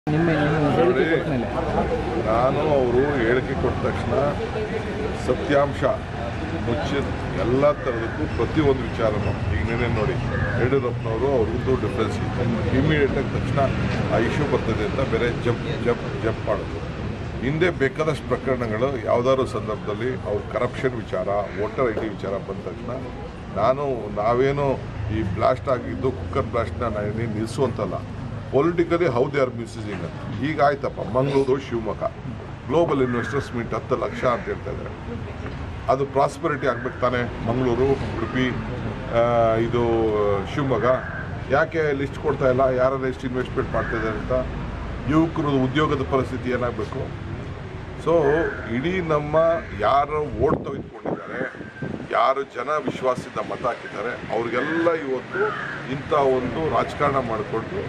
ನಾನು ಅವರು ಹೇಳಿಕೆ ಕೊಟ್ಟ ತಕ್ಷಣ ಸತ್ಯಾಂಶ ಮುಚ್ಚಿದ ಎಲ್ಲ ಥರದಕ್ಕೂ ಪ್ರತಿಯೊಂದು ವಿಚಾರನೂ ಈಗ ನೆನೆ ನೋಡಿ ಯಡಿಯೂರಪ್ಪನವರು ಅವ್ರಿಗೂ ಡಿಫ್ರೆನ್ಸ್ ಇತ್ತು. ಇಮಿಡಿಯೇಟಾಗಿ ತಕ್ಷಣ ಆ ಇಶ್ಯೂ ಬರ್ತದೆ ಅಂತ ಬೇರೆ ಜಂಪ್ ಮಾಡೋದು. ಹಿಂದೆ ಬೇಕಾದಷ್ಟು ಪ್ರಕರಣಗಳು ಯಾವುದಾದ್ರು ಸಂದರ್ಭದಲ್ಲಿ ಅವ್ರು ಕರಪ್ಷನ್ ವಿಚಾರ, ವೋಟರ್ ಐ ಡಿ ವಿಚಾರ ಬಂದ ತಕ್ಷಣ ನಾವೇನು ಈ ಬ್ಲಾಸ್ಟ್ ಆಗಿದ್ದು ಕುಕ್ಕರ್ ಬ್ಲಾಸ್ಟ್ನ ನಾನು ನಿಲ್ಲಿಸುವಂತಲ್ಲ, politically how they are misusing ಅಂತ. ಈಗ ಆಯ್ತಪ್ಪ, Mangaluru Shivamogga global investors meet 10 lakh ಅಂತ ಹೇಳ್ತಾ ಇದ್ದಾರೆ. ಅದು ಪ್ರಾಸ್ಪರಿಟಿ ಆಗ್ಬೇಕು ತಾನೆ. ಮಂಗಳೂರು, ಉಡುಪಿ, ಇದು ಶಿವಮೊಗ್ಗ ಯಾಕೆ ಲಿಸ್ಟ್ ಕೊಡ್ತಾ ಇಲ್ಲ, ಯಾರೆಲ್ಲ ಎಷ್ಟು ಇನ್ವೆಸ್ಟ್ಮೆಂಟ್ ಮಾಡ್ತಾ ಇದ್ದಾರೆ ಅಂತ. ಯುವಕರು ಉದ್ಯೋಗದ ಪರಿಸ್ಥಿತಿ ಏನಾಗಬೇಕು. ಸೊ ಇಡೀ ನಮ್ಮ ಯಾರು ಓಟ್ ತೆಗೆದುಕೊಂಡಿದ್ದಾರೆ, ಯಾರು ಜನ ವಿಶ್ವಾಸದಿಂದ ಮತ ಹಾಕಿದ್ದಾರೆ, ಅವ್ರಿಗೆಲ್ಲ ಇವತ್ತು ಇಂಥ ಒಂದು ರಾಜಕಾರಣ ಮಾಡಿಕೊಂಡು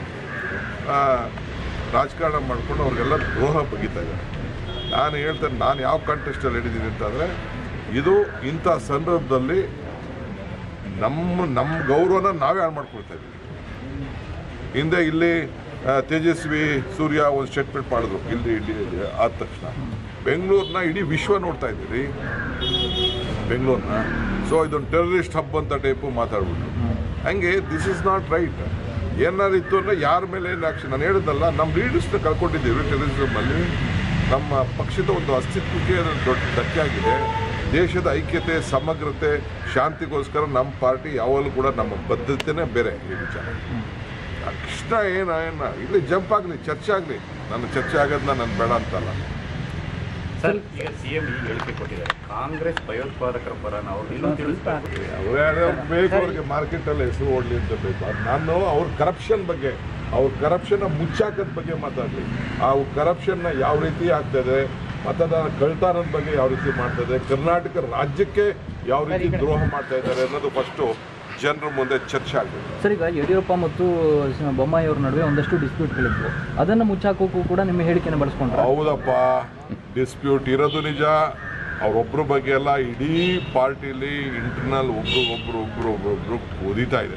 ಅವ್ರಿಗೆಲ್ಲ ದ್ರೋಹ ಬಗೀತಾ ಇದ್ದಾರೆ. ನಾನು ಹೇಳ್ತೇನೆ, ನಾನು ಯಾವ ಕಾಂಟೆಸ್ಟಲ್ಲಿ ಹೇಳಿದ್ದೀನಿ ಅಂತಂದರೆ, ಇದು ಇಂಥ ಸಂದರ್ಭದಲ್ಲಿ ನಮ್ಮ ಗೌರವನ ನಾವೇ ಹಾಳು ಮಾಡ್ಕೊಳ್ತಾ ಇದ್ದೀವಿ. ಹಿಂದೆ ಇಲ್ಲಿ ತೇಜಸ್ವಿ ಸೂರ್ಯ ಒಂದು ಸ್ಟೇಟ್ಮೆಂಟ್ ಮಾಡಿದ್ರು ಇಲ್ಲಿ ಆದ ತಕ್ಷಣ. ಬೆಂಗಳೂರನ್ನ ಇಡೀ ವಿಶ್ವ ನೋಡ್ತಾ ಇದ್ದೀರಿ ಬೆಂಗಳೂರನ್ನ. ಸೊ ಇದೊಂದು ಟೆರರಿಸ್ಟ್ ಹಬ್ ಅಂತ ಟೈಪು ಮಾತಾಡ್ಬಿಟ್ಟು ಹಂಗೆ ದಿಸ್ ಇಸ್ ನಾಟ್ ರೈಟ್. ಏನಾದ್ರು ಇತ್ತು ಅಂದರೆ ಯಾರ ಮೇಲೆ ಏನು ಆ್ಯಕ್ಷನ್. ನಾನು ಹೇಳಿದ್ದಲ್ಲ, ನಮ್ಮ ಲೀಡರ್ಸ್ನ ಕಳ್ಕೊಂಡಿದ್ದೀವಿ ಟೆರರಿಸಮಲ್ಲಿ. ನಮ್ಮ ಪಕ್ಷದ ಒಂದು ಅಸ್ತಿತ್ವಕ್ಕೆ ದೊಡ್ಡ ಧಕ್ಕೆ ಆಗಿದೆ. ದೇಶದ ಐಕ್ಯತೆ, ಸಮಗ್ರತೆ, ಶಾಂತಿಗೋಸ್ಕರ ನಮ್ಮ ಪಾರ್ಟಿ ಯಾವಾಗಲೂ ಕೂಡ ನಮ್ಮ ಬದ್ಧತೆನೇ ಬೇರೆ. ಈ ವಿಚಾರ ತಕ್ಷಣ ಏನು ಇಲ್ಲಿ ಜಂಪ್ ಆಗಲಿ, ಚರ್ಚೆ ಆಗಲಿ. ನನ್ನ ಚರ್ಚೆ ಆಗೋದನ್ನ ನಾನು ಬೇಡ ಅಂತಲ್ಲ ಸರ್. ಈಗ ಸಿಎಂ ಈ ಹೇಳಿಕೆ ಕೊಟ್ಟಿದ್ದಾರೆ, ಕಾಂಗ್ರೆಸ್ ಭಯೋತ್ಪಾದಕರ ಪರ ನಾವು ಬೇಕು, ಅವ್ರಿಗೆ ಮಾರ್ಕೆಟಲ್ಲಿ ಹೆಸರು ಓಡಲಿ ಅಂತ ಬೇಕು. ನಾನು ಅವ್ರ ಕರಪ್ಷನ್ ಬಗ್ಗೆ, ಅವ್ರ ಕರಪ್ಷನ್ನ ಮುಚ್ಚಾಕದ ಬಗ್ಗೆ ಮಾತಾಡಲಿ. ಆ ಕರಪ್ಷನ್ನ ಯಾವ ರೀತಿ ಆಗ್ತದೆ, ಮತದಾನ ಕಳ್ತಾರದ ಬಗ್ಗೆ ಯಾವ ರೀತಿ ಮಾಡ್ತದೆ, ಕರ್ನಾಟಕ ರಾಜ್ಯಕ್ಕೆ ಯಾವ ರೀತಿ ದ್ರೋಹ ಮಾಡ್ತಾ ಇದ್ದಾರೆ ಅನ್ನೋದು ಫಸ್ಟು ಜನರ ಮುಂದೆ ಚರ್ಚೆ ಆಗಬೇಕು. ಸರ್, ಈಗ ಯಡಿಯೂರಪ್ಪ ಮತ್ತು ಬೊಮ್ಮಾಯಿ ಅವ್ರ ನಡುವೆ ಒಂದಷ್ಟು ಡಿಸ್ಪ್ಯೂಟ್ಗಳಿದ್ವು. ಅದನ್ನು ಮುಚ್ಚಾಕೋಕ್ಕೂ ಕೂಡ ನಿಮ್ಮ ಹೇಳಿಕೆನ ಬಳಸ್ಕೊಂಡ್ರೆ? ಹೌದಪ್ಪ, ಡಿಸ್ಪ್ಯೂಟ್ ಇರೋದು ನಿಜ. ಅವರೊಬ್ಬರ ಬಗ್ಗೆ ಎಲ್ಲ ಇಡೀ ಪಾರ್ಟಿಲಿ ಇಂಟರ್ನಲ್ ಒಬ್ರು ಓದಿತಾ ಇದೆ.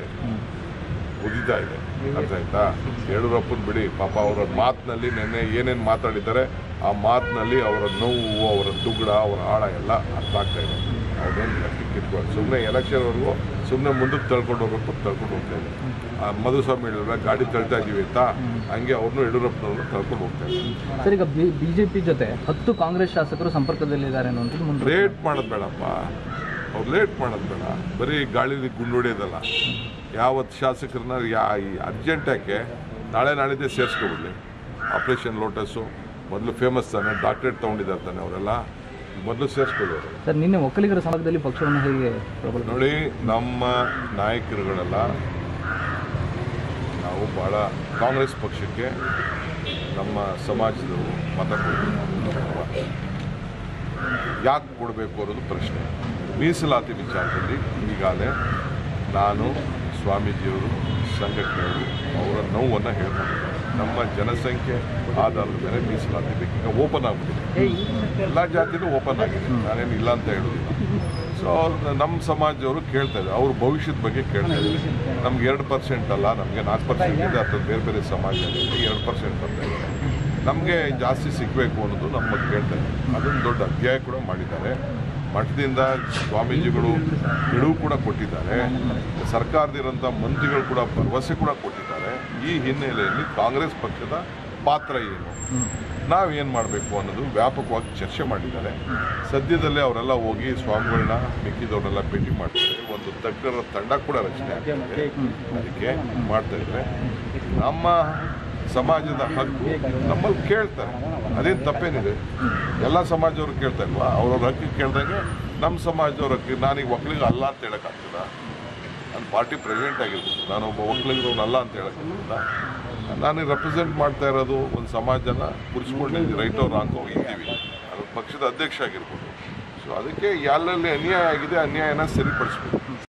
ಅರ್ಥ ಆಯ್ತಾ? ಯಡಿಯೂರಪ್ಪನ ಬಿಡಿ, ಪಾಪ ಅವರ ಮಾತಿನಲ್ಲಿ ನೆನ್ನೆ ಏನೇನು ಮಾತಾಡಿದ್ದಾರೆ, ಆ ಮಾತಿನಲ್ಲಿ ಅವರ ನೋವು, ಅವರ ದುಗ್ಡ, ಅವರ ಆಳ ಎಲ್ಲ ಅರ್ಥ ಆಗ್ತಾ ಇದೆ. ಅವ್ರೇನು ಲೆಕ್ಕಕ್ಕೆ ಇಟ್ಕೊಂಡು ಸುಮ್ಮನೆ ಎಲೆಕ್ಷನ್ವರೆಗೂ ಸುಮ್ಮನೆ ಮುಂದಕ್ಕೆ ತಳ್ಕೊಂಡು ಹೋಗ್ಬೇಕು, ತಳ್ಕೊಂಡು ಹೋಗ್ತಾ ಇದೆ. ಮಧುಸ್ವಾಮಿ ಹೇಳಿದ್ರೆ ಗಾಡಿ ತಳ್ತಾ ಇದ್ದೀವಿ ಅಂತ, ಹಂಗೆ ಅವ್ರನ್ನೂ ಯಡಿಯೂರಪ್ಪನವ್ರನ್ನ ತಳ್ಕೊಂಡು ಹೋಗ್ತಾ ಇದ್ದಾರೆ. ಸರ್, ಈಗ ಬಿಜೆಪಿ ಜೊತೆ 10 ಕಾಂಗ್ರೆಸ್ ಶಾಸಕರು ಸಂಪರ್ಕದಲ್ಲಿದ್ದಾರೆ ಅನ್ನೋದು ಮುಂದೆ ಲೇಟ್ ಮಾಡೋದು ಬೇಡಪ್ಪ. ಅವ್ರು ಲೇಟ್ ಮಾಡೋದು ಬೇಡ, ಬರೀ ಗಾಳಿಲಿ ಗುಂಡೊಡೆಯೋದಲ್ಲ. ಯಾವತ್ತು ಶಾಸಕರನ್ನ ಅರ್ಜೆಂಟ್ ಯಾಕೆ, ನಾಳಿದ್ದೇ ಸೇರಿಸ್ಕೊಬಿಡ್ಲಿ. ಆಪರೇಷನ್ ಲೋಟಸ್ಸು ಮೊದಲು ಫೇಮಸ್ ತಾನೆ, ಡಾಕ್ಟರೇಟ್ ತೊಗೊಂಡಿದ್ದಾರೆ ತಾನೆ, ಅವರೆಲ್ಲ ಮೊದಲು ಸೇರಿಸ್ಕೊಳ್ಳೋರು. ಸರ್, ನಿನ್ನೆ ಒಕ್ಕಲಿಗರ ಸಮಾಜದಲ್ಲಿ ಪಕ್ಷವನ್ನು ಹೇಗೆ ನೋಡಿ, ನಮ್ಮ ನಾಯಕರುಗಳೆಲ್ಲ ನಾವು ಭಾಳ ಕಾಂಗ್ರೆಸ್ ಪಕ್ಷಕ್ಕೆ ನಮ್ಮ ಸಮಾಜದವರು ಮತ ಕೊಡಬೇಕು. ಯಾಕೆ ಕೊಡಬೇಕು ಅನ್ನೋದು ಪ್ರಶ್ನೆ. ಮೀಸಲಾತಿ ವಿಚಾರದಲ್ಲಿ ಈಗಾಗಲೇ ನಾನು, ಸ್ವಾಮೀಜಿಯವರು, ಸಂಘಟನೆಯವರು ಅವರ ನೋವನ್ನು ಹೇಳ್ಕೊಂಡಿದ್ದಾರೆ. ನಮ್ಮ ಜನಸಂಖ್ಯೆ ಆಧಾರದ ಮೇಲೆ ಮೀಸಲಾತಿ ಬೇಕೀಗ ಓಪನ್ ಆಗ್ಬಿಟ್ಟಿದೆ. ಎಲ್ಲ ಜಾತಿನೂ ಓಪನ್ ಆಗಿದೆ, ನಾನೇನು ಇಲ್ಲ ಅಂತ ಹೇಳೋದಿಲ್ಲ. ಸೊ ನಮ್ಮ ಸಮಾಜದವರು ಕೇಳ್ತಾ ಇದ್ದಾರೆ, ಅವ್ರ ಭವಿಷ್ಯದ ಬಗ್ಗೆ ಕೇಳ್ತಾ ಇದ್ದಾರೆ. ನಮ್ಗೆ 2% ಅಲ್ಲ, ನಮಗೆ 4% ಇದೆ. ಅಥವಾ ಬೇರೆ ಬೇರೆ ಸಮಾಜದಲ್ಲಿ 2% ಬರ್ತಾ ಇದೆ. ನಮಗೆ ಜಾಸ್ತಿ ಸಿಗಬೇಕು ಅನ್ನೋದು ನಮ್ಮ ಕೇಳ್ತಾ ಇದ್ದಾರೆ. ಅದೊಂದು ದೊಡ್ಡ ಅಧ್ಯಾಯ ಕೂಡ ಮಾಡಿದ್ದಾರೆ. ಮಠದಿಂದ ಸ್ವಾಮೀಜಿಗಳು ಬಿಡುವು ಕೂಡ ಕೊಟ್ಟಿದ್ದಾರೆ. ಸರ್ಕಾರದಿರೋಂಥ ಮಂತ್ರಿಗಳು ಕೂಡ ಭರವಸೆ ಕೂಡ ಕೊಟ್ಟಿದ್ದಾರೆ. ಈ ಹಿನ್ನೆಲೆಯಲ್ಲಿ ಕಾಂಗ್ರೆಸ್ ಪಕ್ಷದ ಪಾತ್ರ ಏನು, ನಾವೇನು ಮಾಡಬೇಕು ಅನ್ನೋದು ವ್ಯಾಪಕವಾಗಿ ಚರ್ಚೆ ಮಾಡಿದ್ದಾರೆ. ಸದ್ಯದಲ್ಲೇ ಅವರೆಲ್ಲ ಹೋಗಿ ಸ್ವಾಮಿಗಳನ್ನ, ಮಿಕ್ಕಿದವ್ರನ್ನೆಲ್ಲ ಭೇಟಿ ಮಾಡ್ತಾರೆ. ಒಂದು ತಜ್ಞರ ತಂಡ ಕೂಡ ರಚನೆ ಆಗ್ತದೆ, ಅದಕ್ಕೆ ಮಾಡ್ತಾ ಇದ್ದಾರೆ. ನಮ್ಮ ಸಮಾಜದ ಹಕ್ಕು ನಮ್ಮಲ್ಲಿ ಕೇಳ್ತಾರೆ, ಅದೇನು ತಪ್ಪೇನಿದೆ. ಎಲ್ಲ ಸಮಾಜದವ್ರು ಕೇಳ್ತಾ ಇಲ್ವಾ? ಅವ್ರವ್ರ ಹಕ್ಕಿಗೆ ಕೇಳ್ದಂಗೆ ನಮ್ಮ ಸಮಾಜದವ್ರ ಹಕ್ಕಿಗೆ. ನಾನೀಗ ಒಕ್ಕಲಿಗ ಅಲ್ಲ ಅಂತ ಹೇಳೋಕ್ಕಾಗ್ತದ? ನಾನು ಪಾರ್ಟಿ ಪ್ರೆಸಿಡೆಂಟ್ ಆಗಿರ್ಬೋದು, ನಾನೊಬ್ಬ ಒಕ್ಕಲಿಗರವನಲ್ಲ ಅಂತ ಹೇಳೋಕ್ಕಾಗ್ತದ? ನಾನು ರೆಪ್ರೆಸೆಂಟ್ ಮಾಡ್ತಾ ಇರೋದು ಒಂದು ಸಮಾಜನ ಕೂರಿಸ್ಕೊಂಡಿದ್ದೀವಿ, ರೈಟ್ ಅವ್ರು ರಾಂಗೋ ಇದ್ದೀವಿ. ಅದು ಪಕ್ಷದ ಅಧ್ಯಕ್ಷ ಆಗಿರ್ಬೋದು. ಸೊ ಅದಕ್ಕೆ ಎಲ್ಲೆಲ್ಲಿ ಅನ್ಯಾಯ ಆಗಿದೆ, ಅನ್ಯಾಯನ ಸರಿಪಡಿಸ್ಬೇಕು.